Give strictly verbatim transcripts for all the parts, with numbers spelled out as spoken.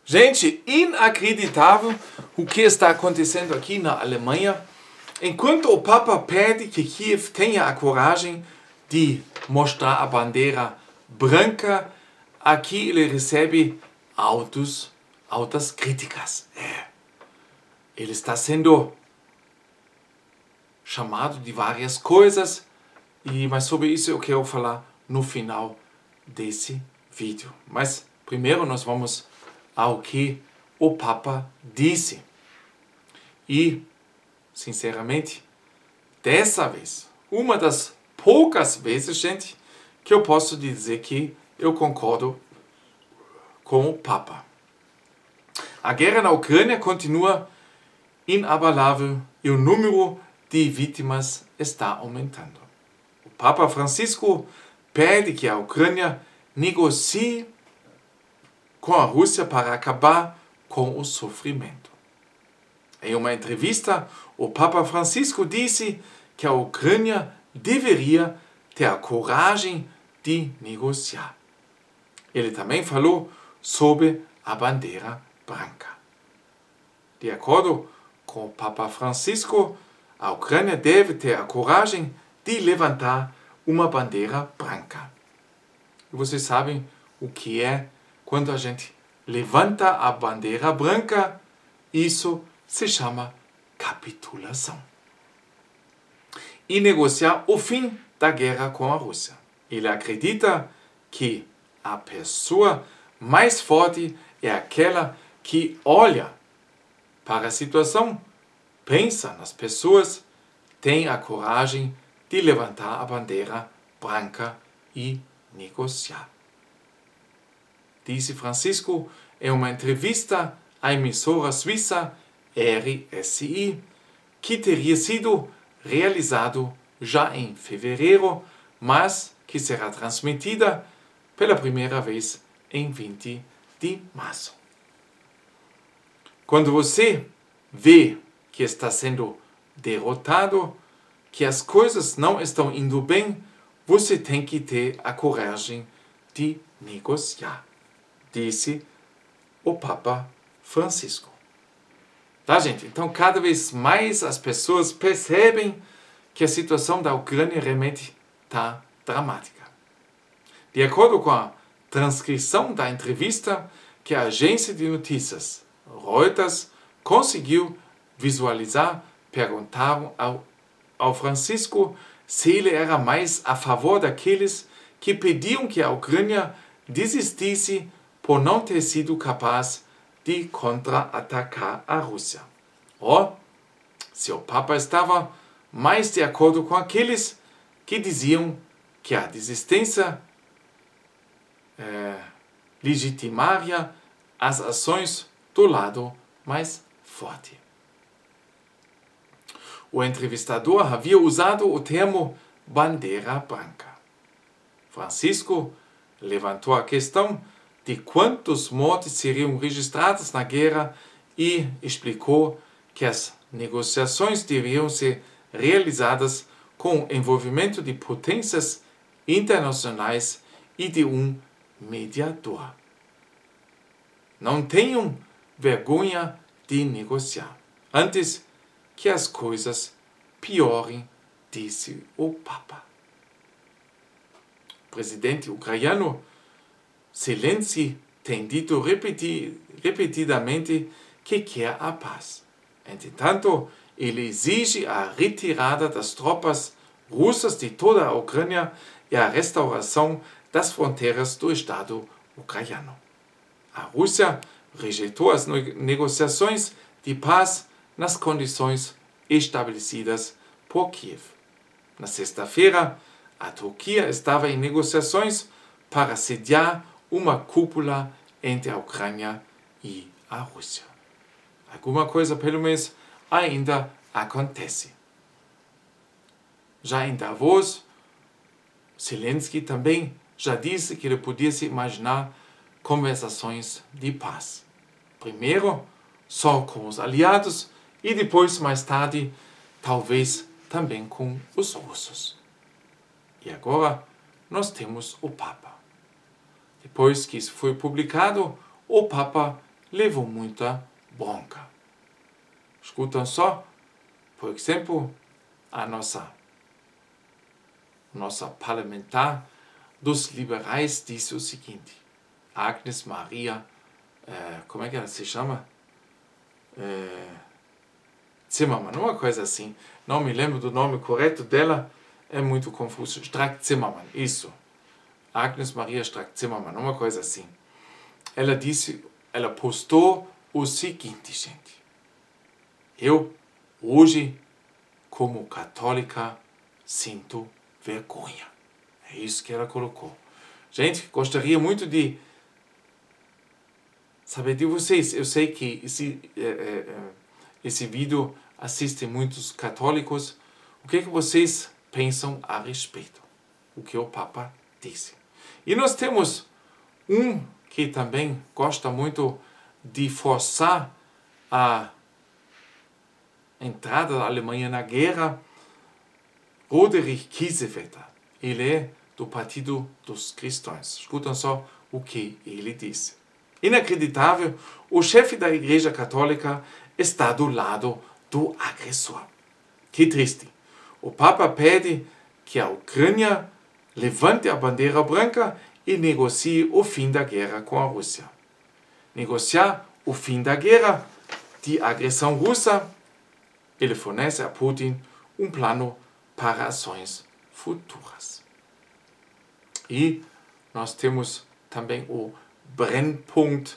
Gente, inacreditável o que está acontecendo aqui na Alemanha. Enquanto o Papa pede que Kiev tenha a coragem de mostrar a bandeira branca, aqui ele recebe altos, altas críticas. É. Ele está sendo chamado de várias coisas, e, mas sobre isso eu quero falar no final desse vídeo. Mas primeiro nós vamos ao que o Papa disse. E, sinceramente, dessa vez, uma das poucas vezes, gente, que eu posso dizer que eu concordo com o Papa. A guerra na Ucrânia continua inabalável e o número de vítimas está aumentando. O Papa Francisco pede que a Ucrânia negocie com a Rússia para acabar com o sofrimento. Em uma entrevista, o Papa Francisco disse que a Ucrânia deveria ter a coragem de negociar. Ele também falou sobre a bandeira branca. De acordo com o Papa Francisco, a Ucrânia deve ter a coragem de levantar uma bandeira branca. E vocês sabem o que é quando a gente levanta a bandeira branca? Isso se chama capitulação. E negociar o fim da guerra com a Rússia. Ele acredita que a pessoa mais forte é aquela que olha para a situação, pensa nas pessoas, tem a coragem de levantar a bandeira branca e negociar. Disse Francisco em uma entrevista à emissora suíça R S I, que teria sido realizado já em fevereiro, mas que será transmitida pela primeira vez em vinte de março. Quando você vê que está sendo derrotado, que as coisas não estão indo bem, você tem que ter a coragem de negociar, disse o Papa Francisco. Tá, gente? Então, cada vez mais as pessoas percebem que a situação da Ucrânia realmente está dramática. De acordo com a transcrição da entrevista que a agência de notícias Reuters conseguiu visualizar, perguntaram ao, ao Francisco se ele era mais a favor daqueles que pediam que a Ucrânia desistisse por não ter sido capaz de contra-atacar a Rússia. Ou se o Papa estava mais de acordo com aqueles que diziam que a desistência é, legitimaria as ações do lado mais forte. O entrevistador havia usado o termo bandeira branca. Francisco levantou a questão de quantos mortes seriam registrados na guerra e explicou que as negociações deveriam ser realizadas com o envolvimento de potências internacionais e de um mediador. Não tenham vergonha de negociar, antes que as coisas piorem, disse o Papa. O presidente ucraniano Zelensky tem dito repeti- repetidamente que quer a paz. Entretanto, ele exige a retirada das tropas russas de toda a Ucrânia e a restauração das fronteiras do Estado ucraniano. A Rússia rejeitou as negociações de paz nas condições estabelecidas por Kiev. Na sexta-feira, a Turquia estava em negociações para sediar uma cúpula entre a Ucrânia e a Rússia. Alguma coisa, pelo menos, ainda acontece. Já em Davos, Zelensky também já disse que ele podia se imaginar conversações de paz. Primeiro, só com os aliados e depois, mais tarde, talvez também com os russos. E agora, nós temos o Papa. Depois que isso foi publicado, o Papa levou muita bronca. Escutam só, por exemplo, a nossa, nossa parlamentar dos liberais disse o seguinte, Agnes Maria, é, como é que ela se chama? É, Zimmermann, uma coisa assim, não me lembro do nome correto dela, é muito confuso, Strack-Zimmermann, isso, Agnes Maria Strack-Zimmermann, uma coisa assim. Ela disse, ela postou o seguinte, gente, eu, hoje, como católica, sinto vergonha. É isso que ela colocou. Gente, gostaria muito de saber de vocês. Eu sei que esse, é, é, esse vídeo assistem muitos católicos. O que, é que vocês pensam a respeito? O que o Papa disse. E nós temos um que também gosta muito de forçar a entrada da Alemanha na guerra, Roderich Kiesewetter. Ele é do Partido dos Cristãos. Escutam só o que ele disse. Inacreditável, o chefe da Igreja Católica está do lado do agressor. Que triste. O Papa pede que a Ucrânia levante a bandeira branca e negocie o fim da guerra com a Rússia. Negociar o fim da guerra, de agressão russa, ele fornece a Putin um plano para ações futuras. E nós temos também o Brennpunkt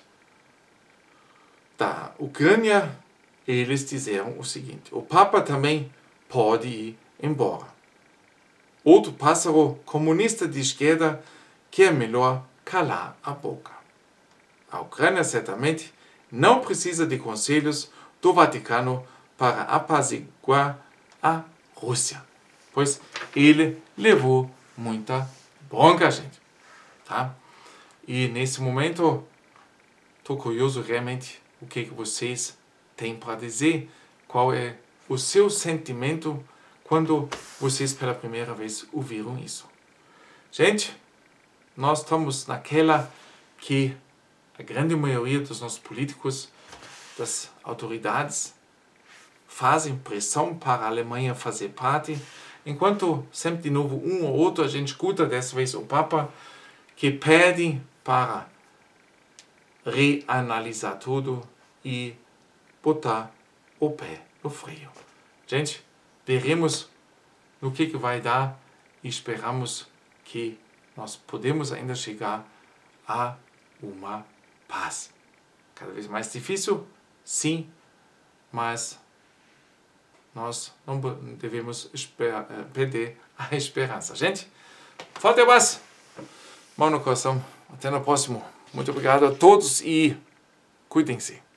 da Ucrânia. Eles disseram o seguinte, o Papa também pode ir embora. Outro pássaro comunista de esquerda que é melhor calar a boca. A Ucrânia certamente não precisa de conselhos do Vaticano para apaziguar a Rússia, pois ele levou muita bronca, gente. Tá? E nesse momento, estou curioso realmente o que, que vocês têm para dizer, qual é o seu sentimento quando vocês pela primeira vez ouviram isso. Gente, nós estamos naquela que a grande maioria dos nossos políticos, das autoridades, fazem pressão para a Alemanha fazer parte, enquanto sempre de novo um ou outro a gente escuta, dessa vez o Papa, que pede para reanalisar tudo e botar o pé no freio. Gente, veremos no que, que vai dar e esperamos que nós podemos ainda chegar a uma paz. Cada vez mais difícil, sim, mas nós não devemos esper- perder a esperança. Gente, forte abraço, mão no coração, até no próximo. Muito obrigado a todos e cuidem-se.